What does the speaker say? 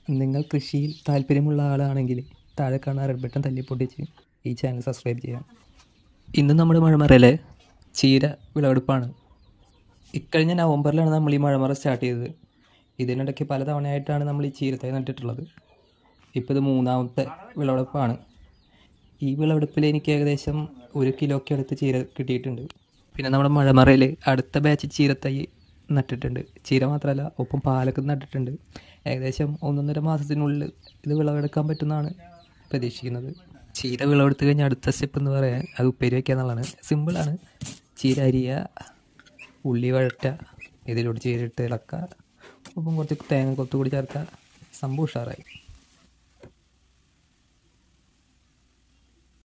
നിങ്ങൾ കൃഷിയിൽ താല്പര്യമുള്ള ആളാണെങ്കിൽ താഴെ കാണുന്ന റെഡ് ബട്ടൺ തല്ലിപ്പൊട്ടിച്ച് ഈ ചാനൽ സബ്സ്ക്രൈബ് ചെയ്യാം. ഇന്ന് നമ്മുടെ മഴമറയിലെ ചീര വിളവെടുപ്പാണ്. ഇക്കഴിഞ്ഞ നവംബറിലാണ് നമ്മൾ ഈ മഴമറ സ്റ്റാർട്ട് ചെയ്തത്. ഇതിനിടയ്ക്ക് പല തവണയായിട്ടാണ് നമ്മൾ ഈ ചീരത്തൈ നട്ടിട്ടുള്ളത്. ഇപ്പോൾ ഇത് മൂന്നാമത്തെ വിളവെടുപ്പാണ്. ഈ വിളവെടുപ്പിൽ എനിക്ക് ഏകദേശം 1 കിലോയ്ക്ക് അടുത്ത് ചീര കിട്ടിയിട്ടുണ്ട്. പിന്നെ നമ്മുടെ മഴമറയിൽ അടുത്ത ബാച്ച് ചീരത്തൈ നട്ടിട്ടുണ്ട്. ചീര മാത്രമല്ല, ഒപ്പം പാലൊക്കെ നട്ടിട്ടുണ്ട്. ഏകദേശം 1.5 മാസത്തിനുള്ളിൽ ഇത് വിളവെടുക്കാൻ പറ്റുമെന്നാണ് പ്രതീക്ഷിക്കുന്നത്. ചീര വിളവെടുത്ത് കഴിഞ്ഞാൽ അടുത്ത സ്റ്റെപ്പ് എന്ന് പറയാൻ അത് ഉപ്പേരി വയ്ക്കുക എന്നുള്ളതാണ്. സിമ്പിളാണ്. ചീര അരിയുക, ഉള്ളി വഴറ്റുക, ഇതിലൂടെ ചീര ഇട്ട് ഇളക്കുക, ഒപ്പം കുറച്ച് തേങ്ങ കൊത്തുകൂടി ചേർക്കുക, സംഭവം ഉഷാറായി.